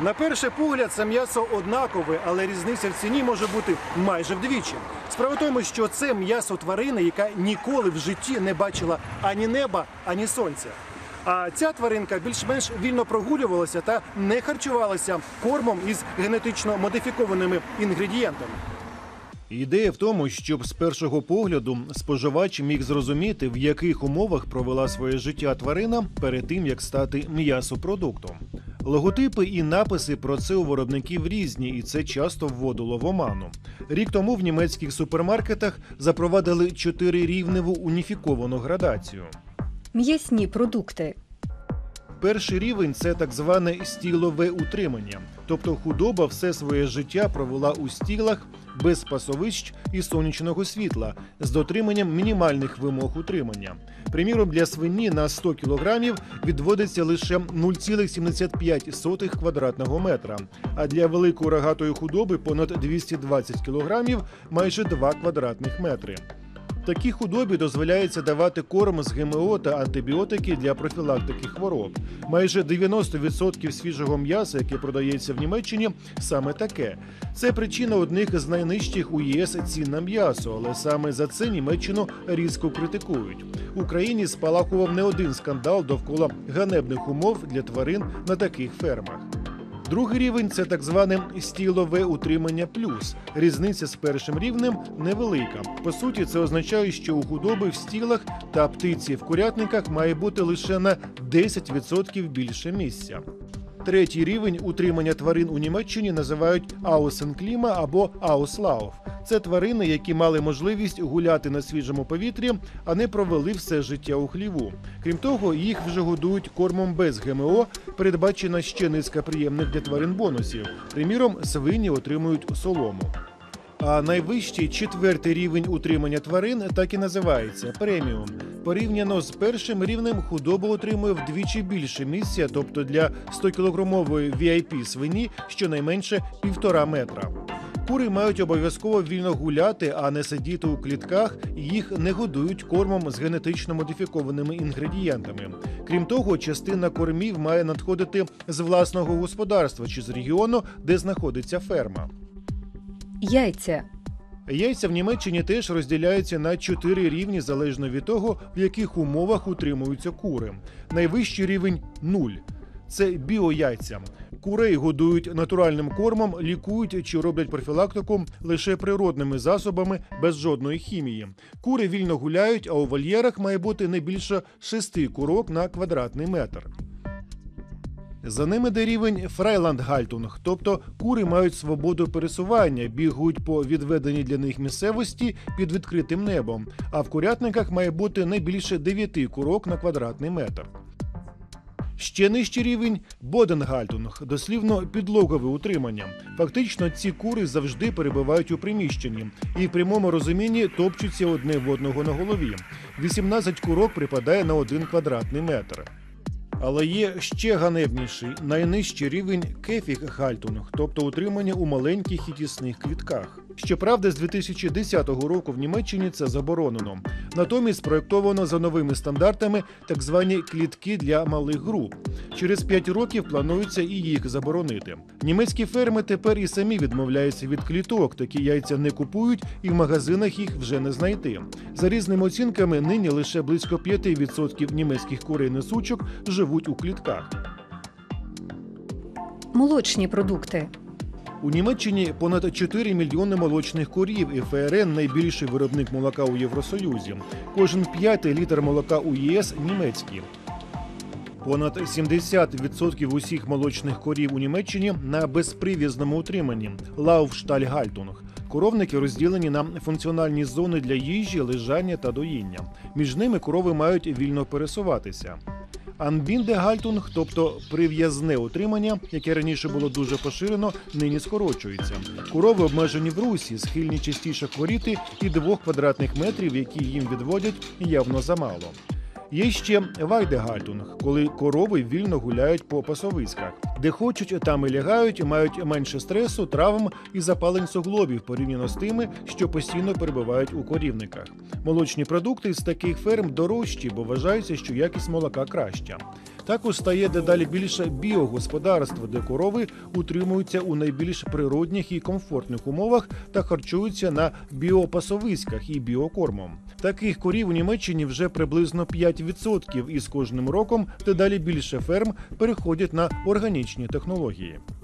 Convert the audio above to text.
На перший погляд це м'ясо однакове, але різниця в ціні може бути майже вдвічі. Справа в тому, що це м'ясо тварини, яка ніколи в житті не бачила ані неба, ані сонця. А ця тваринка більш-менш вільно прогулювалася та не харчувалася кормом із генетично модифікованими інгредієнтами. Ідея в тому, щоб з першого погляду споживач міг зрозуміти, в яких умовах провела своє життя тварина перед тим, як стати м'ясопродуктом. Логотипи і написи про це у виробників різні, і це часто вводило в оману. Рік тому в німецьких супермаркетах запровадили 4-рівневу уніфіковану градацію. М'ясні продукти. Перший рівень – це так зване стілове утримання. Тобто худоба все своє життя провела у стілах, без пасовищ і сонячного світла, з дотриманням мінімальних вимог утримання. Приміром, для свині на 100 кілограмів відводиться лише 0,75 квадратного метра, а для великої рогатої худоби понад 220 кілограмів – майже 2 квадратних метри. Такій худобі дозволяється давати корм з ГМО та антибіотики для профілактики хвороб. Майже 90% свіжого м'яса, яке продається в Німеччині, саме таке. Це причина одних з найнижчих у ЄС цін на м'ясо, але саме за це Німеччину різко критикують. В Україні спалахував не один скандал довкола ганебних умов для тварин на таких фермах. Другий рівень – це так зване стілове утримання плюс. Різниця з першим рівнем невелика. По суті, це означає, що у худоби в стілах та птиці в курятниках має бути лише на 10% більше місця. Третій рівень утримання тварин у Німеччині називають Außenklima або Auslauf. Це тварини, які мали можливість гуляти на свіжому повітрі, а не провели все життя у хліву. Крім того, їх вже годують кормом без ГМО, передбачена ще низка приємних для тварин бонусів. Приміром, свині отримують солому. А найвищий четвертий рівень утримання тварин так і називається – преміум. Порівняно з першим рівнем худоба отримує вдвічі більше місця, тобто для 100-кілограмової VIP-свині щонайменше 1,5 метра. Кури мають обов'язково вільно гуляти, а не сидіти у клітках, і їх не годують кормом з генетично модифікованими інгредієнтами. Крім того, частина кормів має надходити з власного господарства чи з регіону, де знаходиться ферма. Яйця. Яйця в Німеччині теж розділяються на 4 рівні, залежно від того, в яких умовах утримуються кури. Найвищий рівень – 0. Це біояйця. Курей годують натуральним кормом, лікують чи роблять профілактику лише природними засобами, без жодної хімії. Кури вільно гуляють, а у вольєрах має бути не більше 6 курок на квадратний метр. За ними йде рівень Фрайландгальтунг, тобто кури мають свободу пересування, бігають по відведеній для них місцевості під відкритим небом, а в курятниках має бути не більше 9 курок на квадратний метр. Ще нижчий рівень – Боденгальтунг, дослівно підлогове утримання. Фактично ці кури завжди перебувають у приміщенні і в прямому розумінні топчуться одне в одного на голові. 18 курок припадає на 1 квадратний метр. Але є ще ганебніший, найнижчий рівень Кефіг-гальтунг, тобто утримання у маленьких і тісних клітках. Щоправда, з 2010 року в Німеччині це заборонено. Натомість спроєктовано за новими стандартами так звані клітки для малих груп. Через 5 років планується і їх заборонити. Німецькі ферми тепер і самі відмовляються від кліток, такі яйця не купують і в магазинах їх вже не знайти. За різними оцінками, нині лише близько 5% німецьких курей-несучок живуть у клітках. Молочні продукти. У Німеччині понад 4 мільйони молочних корів, і ФРН – найбільший виробник молока у Євросоюзі. Кожен 5-й літр молока у ЄС – німецький. Понад 70% усіх молочних корів у Німеччині на безприв'язному утриманні – Лауфштальгальтунг. Коровники розділені на функціональні зони для їжі, лежання та доїння. Між ними корови мають вільно пересуватися. Анбіндегальтунг, тобто прив'язне утримання, яке раніше було дуже поширено, нині скорочується. Корови обмежені в русі, схильні частіше хворіти, і 2 квадратних метрів, які їм відводять, явно замало. Є ще вайдегальтунг, коли корови вільно гуляють по пасовиськах. Де хочуть, там і лягають, мають менше стресу, травм і запалень суглобів порівняно з тими, що постійно перебувають у корівниках. Молочні продукти з таких ферм дорожчі, бо вважається, що якість молока краща. Також стає дедалі більше біогосподарств, де корови утримуються у найбільш природних і комфортних умовах та харчуються на біопасовиськах і біокормом. Таких корів у Німеччині вже приблизно 5%, і з кожним роком дедалі більше ферм переходять на органічні технології.